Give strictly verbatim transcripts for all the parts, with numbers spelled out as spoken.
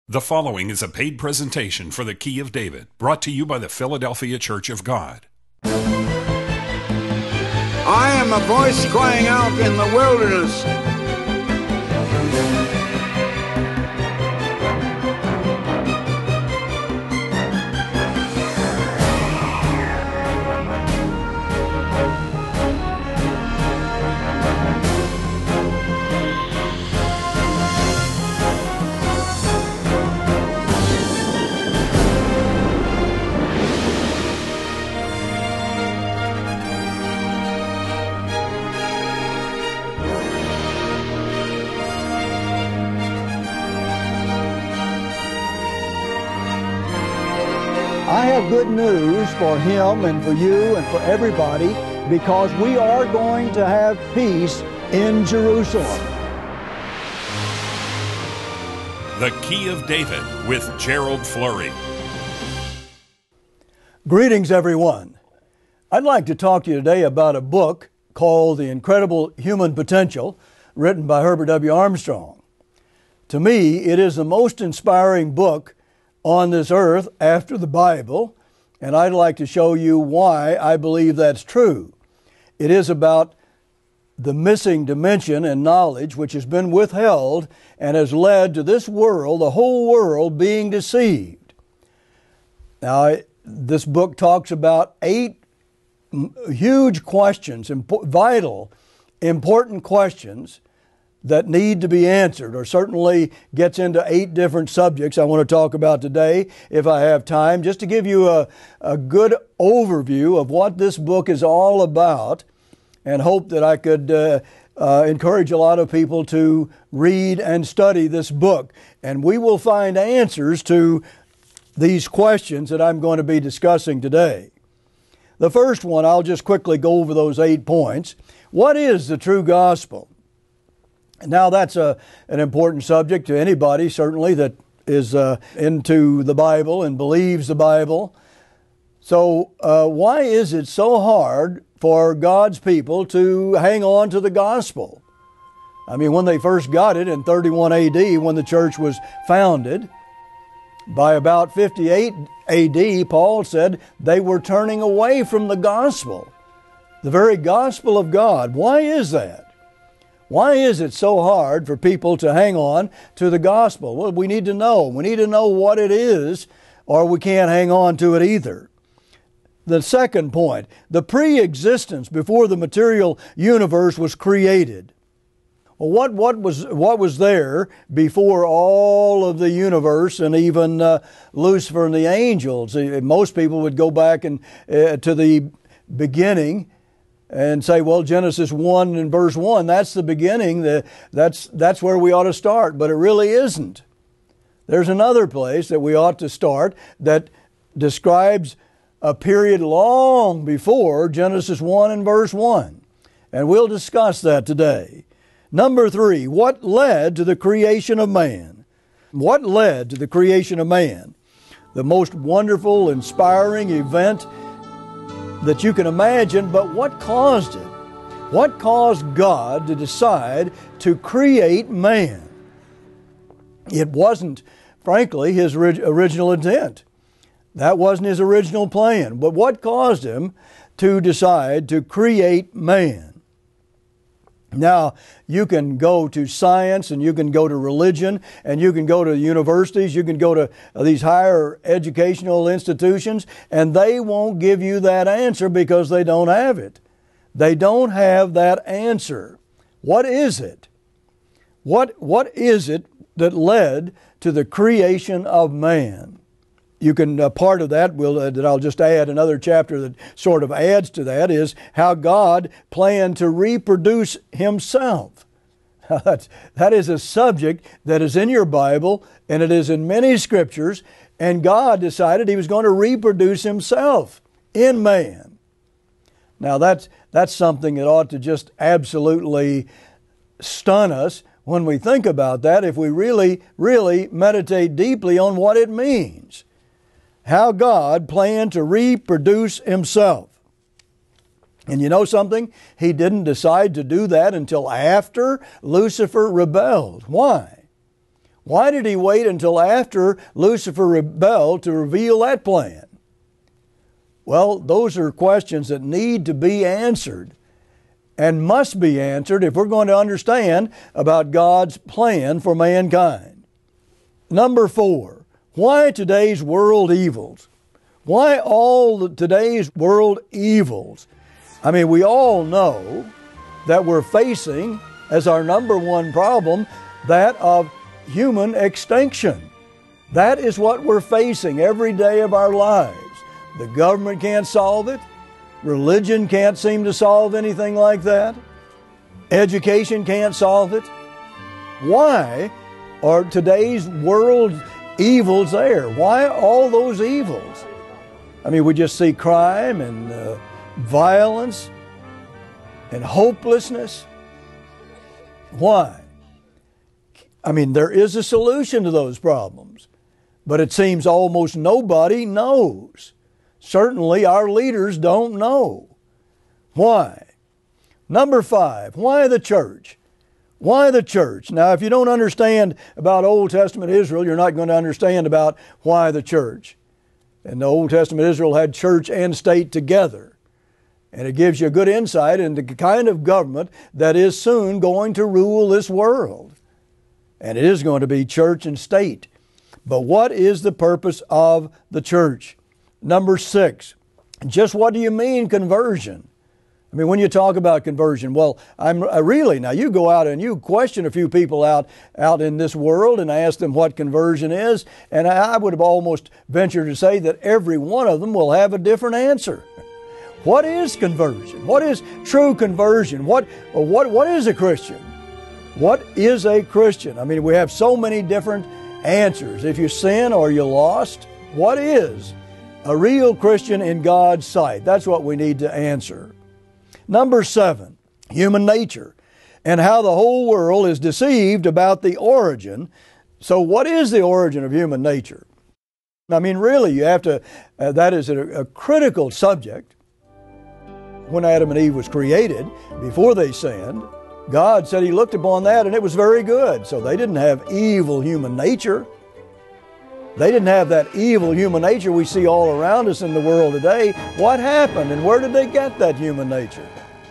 The following is a paid presentation for the Key of David, brought to you by the Philadelphia Church of God. I am a voice crying out in the wilderness. I have good news for him and for you and for everybody, because we are going to have peace in Jerusalem. The Key of David with Gerald Flurry. Greetings, everyone. I'd like to talk to you today about a book called The Incredible Human Potential, written by Herbert W. Armstrong. To me, it is the most inspiring book on this earth after the Bible, and I'd like to show you why I believe that's true. It is about the missing dimension in knowledge which has been withheld and has led to this world, the whole world, being deceived. Now, this book talks about eight huge questions, vital, important questions that need to be answered, or certainly gets into eight different subjects I want to talk about today, if I have time, just to give you a, a good overview of what this book is all about, and hope that I could uh, uh, encourage a lot of people to read and study this book. And we will find answers to these questions that I'm going to be discussing today. The first one, I'll just quickly go over those eight points. What is the true gospel? Now, that's a, an important subject to anybody, certainly, that is uh, into the Bible and believes the Bible. So uh, why is it so hard for God's people to hang on to the gospel? I mean, when they first got it in thirty-one A D, when the church was founded, by about fifty-eight A D, Paul said they were turning away from the gospel, the very gospel of God. Why is that? Why is it so hard for people to hang on to the gospel? Well, we need to know. We need to know what it is, or we can't hang on to it either. The second point, the pre-existence before the material universe was created. Well, what, what, was, what was there before all of the universe and even uh, Lucifer and the angels? Most people would go back and, uh, to the beginning and say, well, Genesis one and verse one, that's the beginning, the, that's, that's where we ought to start, but it really isn't. There's another place that we ought to start that describes a period long before Genesis one and verse one, and we'll discuss that today. Number three, what led to the creation of man? What led to the creation of man? The most wonderful, inspiring event that you can imagine, but what caused it? What caused God to decide to create man? It wasn't, frankly, his original intent. That wasn't his original plan. But what caused him to decide to create man? Now, you can go to science, and you can go to religion, and you can go to universities, you can go to these higher educational institutions, and they won't give you that answer because they don't have it. They don't have that answer. What is it? What, what is it that led to the creation of man? You can, uh, part of that, will, uh, that I'll just add, another chapter that sort of adds to that, is how God planned to reproduce himself. That's, that is a subject that is in your Bible, and it is in many scriptures, and God decided he was going to reproduce himself in man. Now that's, that's something that ought to just absolutely stun us when we think about that, if we really, really meditate deeply on what it means. How God planned to reproduce himself. And you know something? He didn't decide to do that until after Lucifer rebelled. Why? Why did he wait until after Lucifer rebelled to reveal that plan? Well, those are questions that need to be answered and must be answered if we're going to understand about God's plan for mankind. Number four, why today's world evils? Why all today's world evils? I mean, we all know that we're facing, as our number one problem, that of human extinction. That is what we're facing every day of our lives. The government can't solve it. Religion can't seem to solve anything like that. Education can't solve it. Why are today's world evils there? Why all those evils? I mean, we just see crime and uh, violence and hopelessness. Why? I mean, there is a solution to those problems, but it seems almost nobody knows. Certainly our leaders don't know. Why? Number five, why the church? Why the church? Now, if you don't understand about Old Testament Israel, you're not going to understand about why the church. And the Old Testament Israel had church and state together. And it gives you a good insight into the kind of government that is soon going to rule this world. And it is going to be church and state. But what is the purpose of the church? Number six, just what do you mean conversion? I mean, when you talk about conversion, well, I'm I really, now you go out and you question a few people out, out in this world and ask them what conversion is, and I would have almost ventured to say that every one of them will have a different answer. What is conversion? What is true conversion? What, what, what is a Christian? What is a Christian? I mean, we have so many different answers. If you sin or you're lost, what is a real Christian in God's sight? That's what we need to answer. Number seven, human nature and how the whole world is deceived about the origin. So what is the origin of human nature? I mean, really, you have to, uh, that is a, a critical subject. When Adam and Eve was created, before they sinned, God said He looked upon that and it was very good. So they didn't have evil human nature. They didn't have that evil human nature we see all around us in the world today. What happened and where did they get that human nature?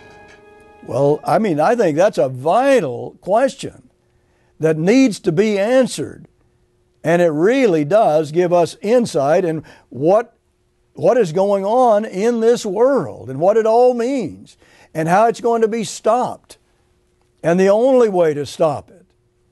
Well, I mean, I think that's a vital question that needs to be answered. And it really does give us insight in what, what is going on in this world and what it all means and how it's going to be stopped. And the only way to stop it.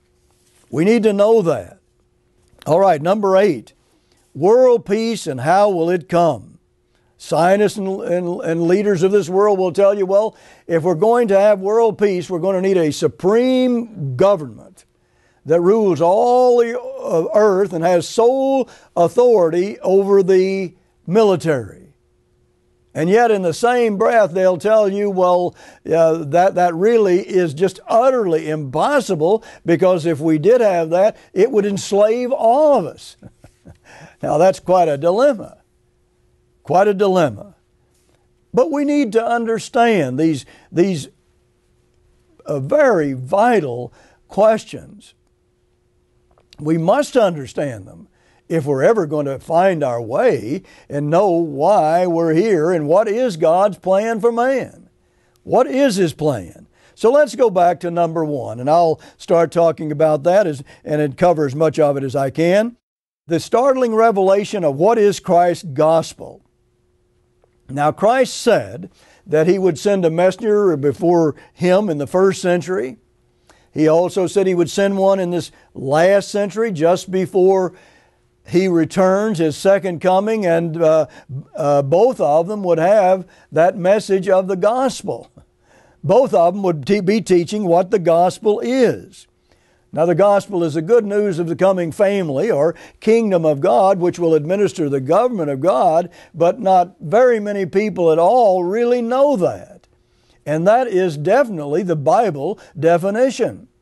We need to know that. All right, number eight, world peace and how will it come? Scientists and, and, and leaders of this world will tell you, well, if we're going to have world peace, we're going to need a supreme government that rules all the earth and has sole authority over the military. And yet in the same breath, they'll tell you, well, uh, that, that really is just utterly impossible, because if we did have that, it would enslave all of us. Now that's quite a dilemma. Quite a dilemma. But we need to understand these, these uh, very vital questions. We must understand them if we're ever going to find our way and know why we're here and what is God's plan for man. What is His plan? So let's go back to number one, and I'll start talking about that, as, and it covers much of it as I can. The startling revelation of what is Christ's gospel. Now, Christ said that He would send a messenger before Him in the first century. He also said He would send one in this last century, just before He returns, His second coming, and uh, uh, both of them would have that message of the gospel. Both of them would te- be teaching what the gospel is. Now, the gospel is the good news of the coming family or kingdom of God, which will administer the government of God, but not very many people at all really know that. And that is definitely the Bible definition.